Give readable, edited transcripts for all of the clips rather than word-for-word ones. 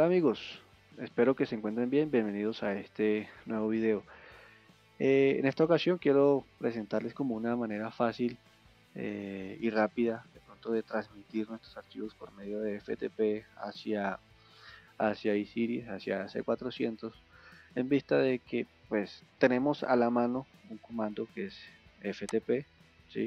Hola amigos, espero que se encuentren bien, bienvenidos a este nuevo video. En esta ocasión quiero presentarles como una manera fácil y rápida de pronto de transmitir nuestros archivos por medio de FTP hacia eSeries, hacia C400, en vista de que pues tenemos a la mano un comando que es FTP, ¿sí?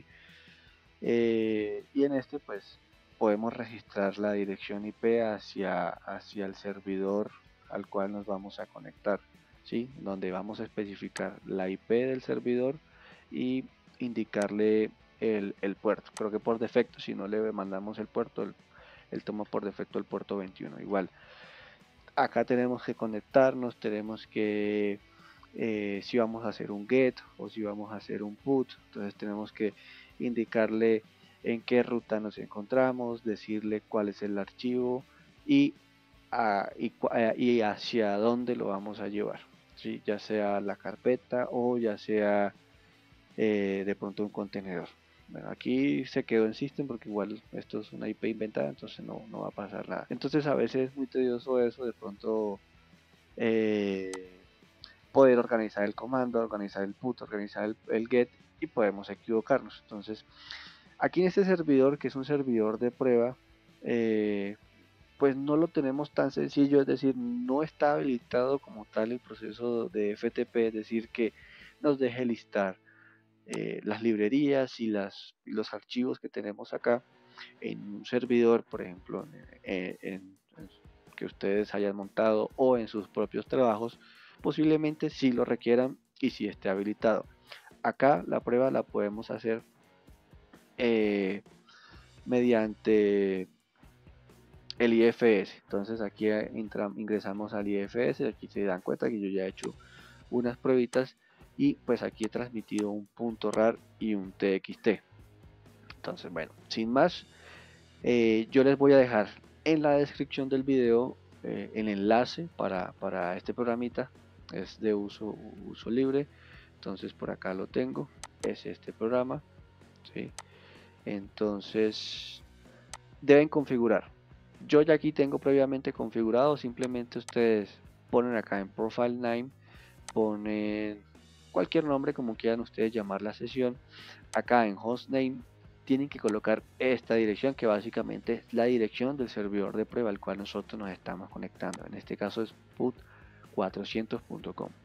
Y en este pues podemos registrar la dirección IP hacia el servidor al cual nos vamos a conectar, ¿sí? Donde vamos a especificar la IP del servidor y indicarle el puerto. Creo que por defecto, si no le mandamos el puerto, él toma por defecto el puerto 21. Igual, acá tenemos que conectarnos, tenemos que si vamos a hacer un get o si vamos a hacer un put, entonces tenemos que indicarle en qué ruta nos encontramos, decirle cuál es el archivo y, y hacia dónde lo vamos a llevar, ¿sí? Ya sea la carpeta o ya sea de pronto un contenedor. Bueno, aquí se quedó en System porque igual esto es una IP inventada, entonces no va a pasar nada. Entonces a veces es muy tedioso eso, de pronto eh, poder organizar el comando, organizar el put, organizar el get y podemos equivocarnos. Entonces, aquí en este servidor, que es un servidor de prueba, pues no lo tenemos tan sencillo, es decir, no está habilitado como tal el proceso de FTP, es decir, que nos deje listar las librerías y los archivos que tenemos acá en un servidor, por ejemplo, que ustedes hayan montado o en sus propios trabajos, posiblemente sí lo requieran y sí esté habilitado. Acá la prueba la podemos hacer eh, mediante el IFS. Entonces aquí ingresamos al IFS, aquí se dan cuenta que yo ya he hecho unas pruebitas y pues aquí he transmitido un punto RAR y un TXT. Entonces bueno, sin más, yo les voy a dejar en la descripción del video el enlace para este programita. Es de uso libre. Entonces por acá lo tengo. Es este programa. ¿Sí? Entonces deben configurar. Yo ya aquí tengo previamente configurado. Simplemente ustedes ponen acá en Profile Name. Ponen cualquier nombre como quieran ustedes llamar la sesión. Acá en Hostname tienen que colocar esta dirección, que básicamente es la dirección del servidor de prueba al cual nosotros nos estamos conectando. En este caso es put400.com.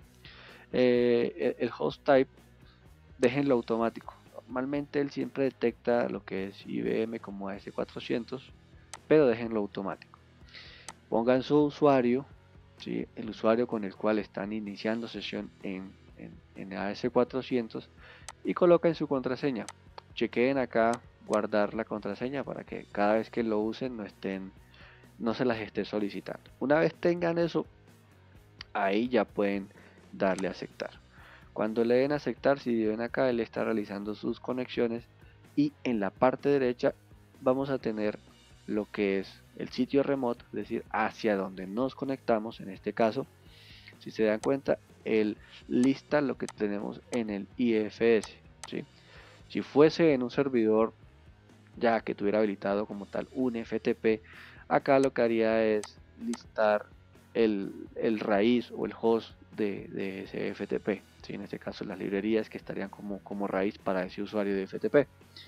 El host type déjenlo automático. Normalmente él siempre detecta lo que es IBM como AS400, pero déjenlo automático. Pongan su usuario, ¿sí? El usuario con el cual están iniciando sesión en AS400 y coloquen su contraseña. Chequeen acá guardar la contraseña para que cada vez que lo usen no se las esté solicitando. Una vez tengan eso, ahí ya pueden darle a aceptar. Cuando le den a aceptar, si ven acá, él está realizando sus conexiones y en la parte derecha vamos a tener lo que es el sitio remoto, es decir, hacia donde nos conectamos. En este caso, si se dan cuenta, él lista lo que tenemos en el IFS, ¿sí? Si fuese en un servidor ya que tuviera habilitado como tal un FTP, acá lo que haría es listar el raíz o el host de ese FTP, ¿sí? En este caso las librerías que estarían como raíz para ese usuario de FTP.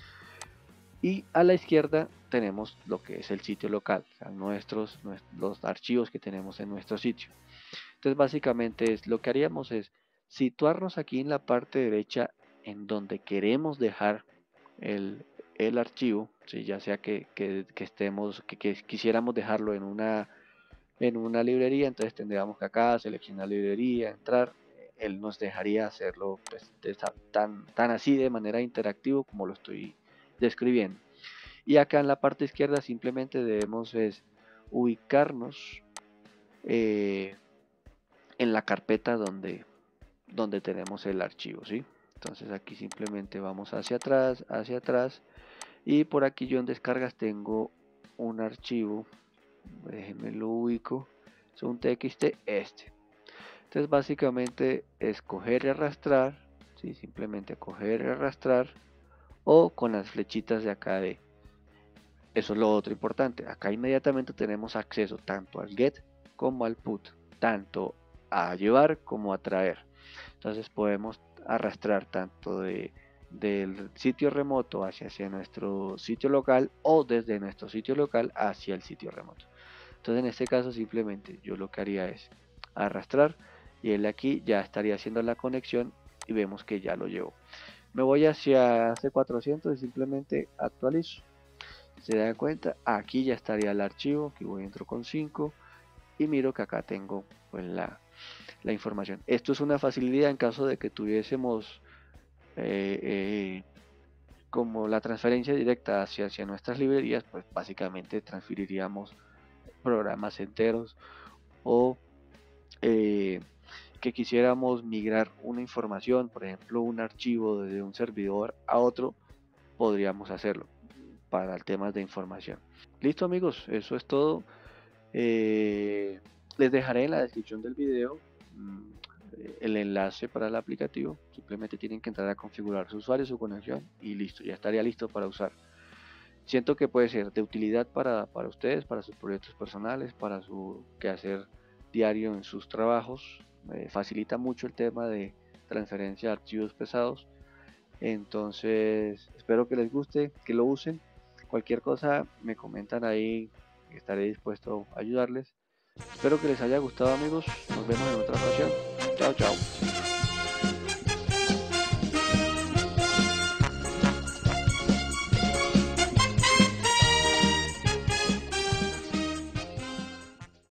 Y a la izquierda tenemos lo que es el sitio local, o sea, los archivos que tenemos en nuestro sitio. Entonces básicamente lo que haríamos es situarnos aquí en la parte derecha en donde queremos dejar el, el archivo, ¿sí? Ya sea que quisiéramos dejarlo en una librería, entonces tendríamos que acá seleccionar librería, entrar, él nos dejaría hacerlo pues, tan así de manera interactiva como lo estoy describiendo. Y acá en la parte izquierda simplemente debemos es ubicarnos eh, en la carpeta donde tenemos el archivo, ¿sí? Entonces aquí simplemente vamos hacia atrás y por aquí yo en descargas tengo un archivo, déjenme lo ubico, es un txt este. Entonces básicamente es coger y arrastrar, ¿sí? Simplemente coger y arrastrar o con las flechitas de acá eso es lo otro importante. Acá inmediatamente tenemos acceso tanto al get como al put, tanto a llevar como a traer. Entonces podemos arrastrar tanto del sitio remoto hacia nuestro sitio local o desde nuestro sitio local hacia el sitio remoto. Entonces en este caso simplemente yo lo que haría es arrastrar y él aquí ya estaría haciendo la conexión y vemos que ya lo llevo. Me voy hacia C400 y simplemente actualizo. Se dan cuenta, aquí ya estaría el archivo, aquí voy entro con 5 y miro que acá tengo pues la información. Esto es una facilidad en caso de que tuviésemos eh, eh, como la transferencia directa hacia nuestras librerías, pues básicamente transferiríamos programas enteros o eh, que quisiéramos migrar una información, por ejemplo un archivo de un servidor a otro, podríamos hacerlo para el tema de información. Listo amigos, eso es todo. Eh, Les dejaré en la descripción del video el enlace para el aplicativo. Simplemente tienen que entrar a configurar su usuario, su conexión y listo, ya estaría listo para usar. Siento que puede ser de utilidad para ustedes, para sus proyectos personales, para su quehacer diario en sus trabajos. Facilita mucho el tema de transferencia de archivos pesados. Entonces, espero que les guste, que lo usen. Cualquier cosa me comentan ahí, estaré dispuesto a ayudarles. Espero que les haya gustado amigos, nos vemos en otra ocasión. Chao, chao.